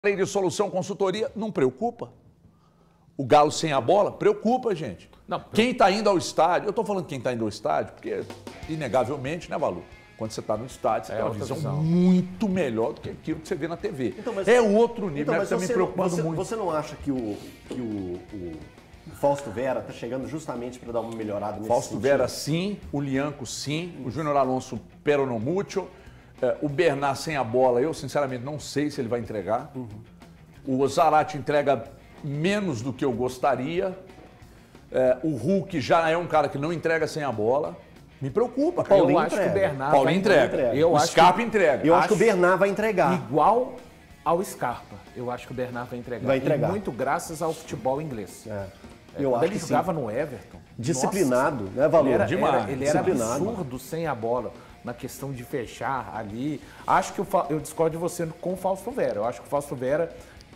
Além de solução, consultoria, não preocupa? O Galo sem a bola, preocupa, gente. Não, quem está indo ao estádio, eu estou falando quem está indo ao estádio, porque inegavelmente, né, Valu? Quando você está no estádio, você tem uma visão muito melhor do que aquilo que você vê na TV. Então, mas, é outro nível, mas está me preocupando muito. Você não acha que o Fausto Vera está chegando justamente para dar uma melhorada nesse Fausto Vera, sim. O Lianco, sim. O Júnior Alonso, pero no mucho. O Bernard sem a bola, eu sinceramente não sei se ele vai entregar. O Zarate entrega menos do que eu gostaria. O Hulk já é um cara que não entrega sem a bola. Me preocupa, cara. Eu acho que o Bernard Paulinho entrega. O Scarpa entrega. Eu acho que o Bernard vai entregar. Igual ao Scarpa. Eu acho que o Bernard vai entregar. Vai entregar. E muito graças ao futebol inglês. Eu quando acho ele que jogava sim. no Everton. Disciplinado, né, Valor? Ele era absurdo sem a bola. Na questão de fechar ali. Acho que eu discordo de você com o Fausto Vera. Eu acho que o Fausto Vera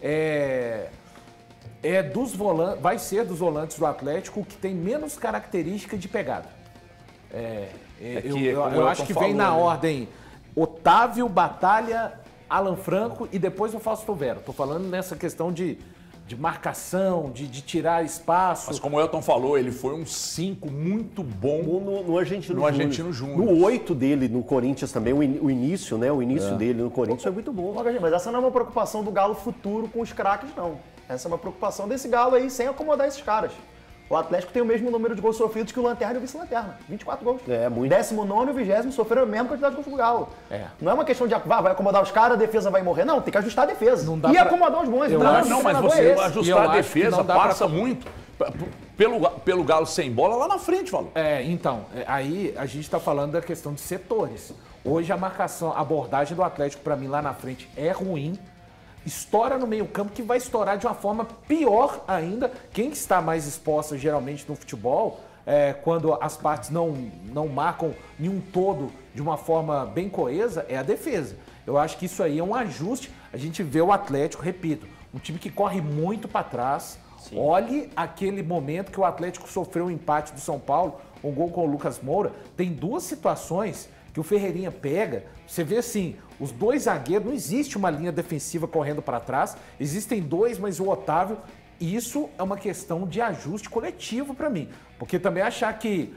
dos volantes, vai ser dos volantes do Atlético o que tem menos característica de pegada. Eu acho que vem na ordem Otávio, Batalha, Alan Franco e depois o Fausto Vera. Estou falando nessa questão de marcação, de tirar espaço. Mas como o Elton falou, ele foi um 5 muito bom no Argentino Júnior. No 8 dele no Corinthians também, o início, né? O início dele no Corinthians foi muito bom. Mas essa não é uma preocupação do Galo futuro com os craques, não. Essa é uma preocupação desse Galo aí sem acomodar esses caras. O Atlético tem o mesmo número de gols sofridos que o Lanterna e o Vice-Lanterna. 24 gols. Muito. 19º e 20º sofreram a mesma quantidade de gols do Galo. Não é uma questão de vai acomodar os caras, a defesa vai morrer. Não, tem que ajustar a defesa. Acomodar os bons. Não, mas você ajustar a defesa passa muito pelo Galo sem bola lá na frente, Valor. Aí a gente está falando da questão de setores. Hoje a marcação, a abordagem do Atlético para mim lá na frente é ruim. Estoura no meio-campo, que vai estourar de uma forma pior ainda. Quem está mais exposta geralmente no futebol, quando as partes não marcam nenhum todo de uma forma bem coesa, é a defesa. Eu acho que isso aí é um ajuste. A gente vê o Atlético, repito, um time que corre muito para trás. Sim. Olhe aquele momento que o Atlético sofreu um empate do São Paulo, um gol com o Lucas Moura. Tem duas situações que o Ferreirinha pega, você vê assim, os dois zagueiros, não existe uma linha defensiva correndo para trás, existem dois, mas o Otávio, isso é uma questão de ajuste coletivo para mim, porque também achar que,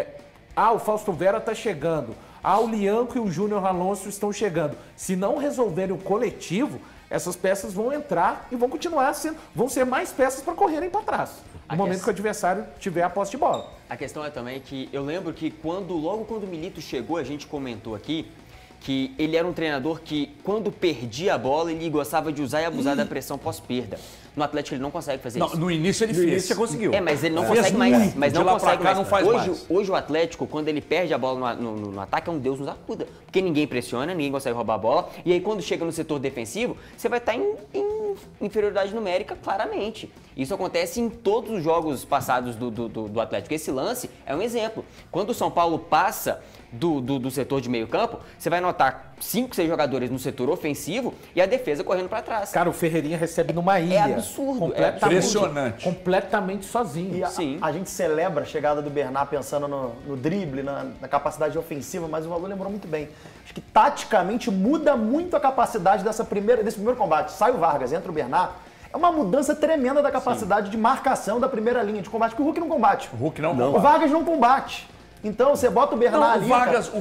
o Fausto Vera está chegando, o Lianco e o Júnior Alonso estão chegando, se não resolverem o coletivo, essas peças vão entrar e vão continuar sendo, vão ser mais peças para correrem para trás, no momento que o adversário tiver a posse de bola. A questão é também que eu lembro que logo quando o Milito chegou, a gente comentou aqui que ele era um treinador que, quando perdia a bola, ele gostava de usar e abusar da pressão pós-perda. No Atlético ele não consegue fazer isso. No início ele fez. No início conseguiu. Mas ele não consegue mais. Mas não consegue mais. Não faz mais. Hoje o Atlético, quando ele perde a bola no ataque, é um Deus nos acuda. Porque ninguém pressiona, ninguém consegue roubar a bola. E aí quando chega no setor defensivo, você vai estar em inferioridade numérica, claramente. Isso acontece em todos os jogos passados do Atlético. Esse lance é um exemplo. Quando o São Paulo passa do setor de meio campo, você vai notar 5, 6 jogadores no setor ofensivo e a defesa correndo para trás. Cara, o Ferreirinha recebe numa ilha. É absurdo. Impressionante. Completamente sozinho. E a gente celebra a chegada do Bernard pensando no drible, na capacidade ofensiva, mas o Valor lembrou muito bem. Acho que taticamente muda muito a capacidade desse primeiro combate. Sai o Vargas, entra o Bernard. É uma mudança tremenda da capacidade de marcação da primeira linha de combate, porque o Hulk não combate. O Hulk não combate. O Vargas não combate. Então, você bota o Bernard ali... O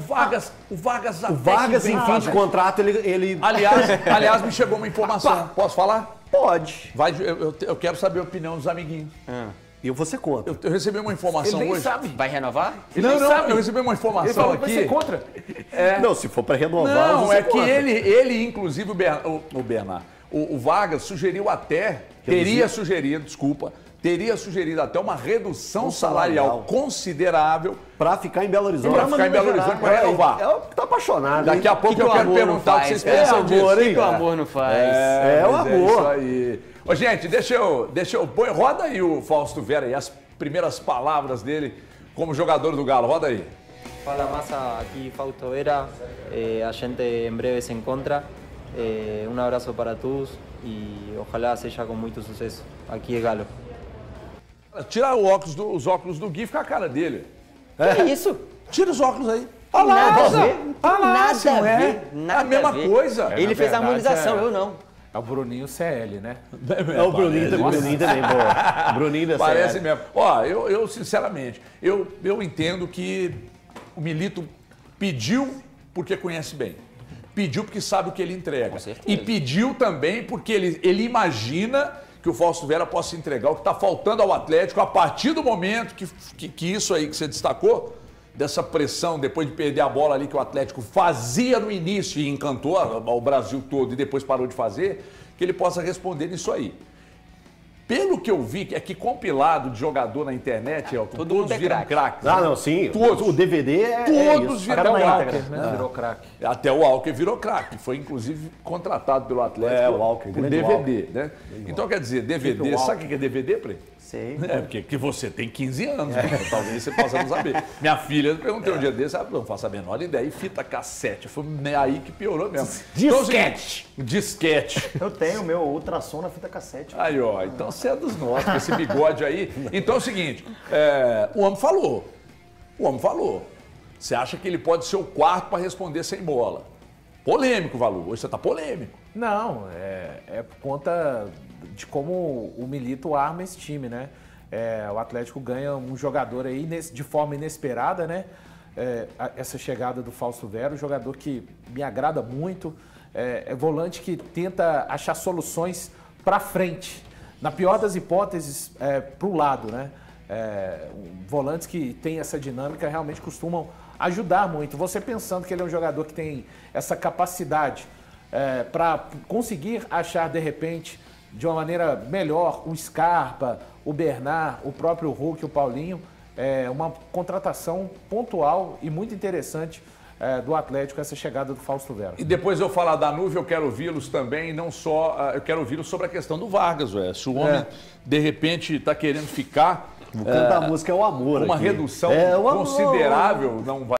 Vargas em fim de contrato, ele... Aliás, me chegou uma informação. Posso falar? Pode. Eu quero saber a opinião dos amiguinhos. E eu vou ser contra. Eu recebi uma informação ele nem hoje. Sabe. Vai renovar? Eu recebi uma informação ele falou aqui. Que vai ser contra. Não, se for para renovar, não, é que ele inclusive, o Vargas sugeriu até, teria sugerido até uma redução salarial considerável para ficar em Belo Horizonte. Para ficar em Belo Horizonte para renovar. É o que tá apaixonado. Daqui a pouco eu quero perguntar o que vocês pensam disso. O que o amor não faz? É o amor. É isso aí. Ô, gente, deixa eu roda aí o Fausto Vera e as primeiras palavras dele como jogador do Galo. Roda aí. Fala Massa, aqui Fausto Vera. A gente em breve se encontra. Um abraço para todos e ojalá seja com muito sucesso. Aqui é Galo. Tira os óculos do Gui e fica a cara dele. Que isso? Tira os óculos aí. Olha lá, nada a ver. É a mesma coisa. Ele fez a harmonização, eu não. É o Bruninho CL, né? O Bruninho também, boa. Bruninho da Parece CL. mesmo. Ó, eu sinceramente, eu entendo que o Milito pediu porque conhece bem. Pediu porque sabe o que ele entrega. E pediu também porque ele imagina que o Fausto Vera possa entregar o que está faltando ao Atlético a partir do momento que isso aí que você destacou, dessa pressão, depois de perder a bola ali que o Atlético fazia no início e encantou o Brasil todo e depois parou de fazer, que ele possa responder nisso aí. Pelo que eu vi, é que compilado de jogador na internet, todos viram craques. Ah, não, sim. Todos. O DVD Todos isso. viram Walker, craque. né? Virou craque. Até o Walker virou craque. Foi, inclusive, contratado pelo Atlético o Walker, por grande DVD, Walker. né? Então, quer dizer, DVD... Sabe o que é DVD, Play? Sei. É, porque que você tem 15 anos, né? Talvez você possa não saber. Minha filha, eu perguntei um dia desse, ela não faço a menor ideia, e fita cassete. Foi aí que piorou mesmo. Disquete. Então, disquete. Eu tenho meu ultrassom na fita cassete. Aí, ó, então você é dos nossos, com esse bigode aí. Então é o seguinte, o homem falou. O homem falou. Você acha que ele pode ser o quarto para responder sem bola? Polêmico, Valu. Hoje você tá polêmico. Não, é por conta de como o Milito arma esse time, né? O Atlético ganha um jogador aí de forma inesperada, né? Essa chegada do Fausto Vera, um jogador que me agrada muito. É volante que tenta achar soluções para frente. Na pior das hipóteses, para o lado, né? Volantes que têm essa dinâmica realmente costumam ajudar muito. Você pensando que ele é um jogador que tem essa capacidade para conseguir achar, de repente, de uma maneira melhor, o Scarpa, o Bernard, o próprio Hulk, o Paulinho, uma contratação pontual e muito interessante do Atlético, essa chegada do Fausto Vera. E depois eu falar da Nuvem, eu quero ouvi-los também, não só, eu quero ouvi-los sobre a questão do Vargas, se o homem, de repente, está querendo ficar... O canto da música é o amor uma aqui. redução É o amor. considerável, não vai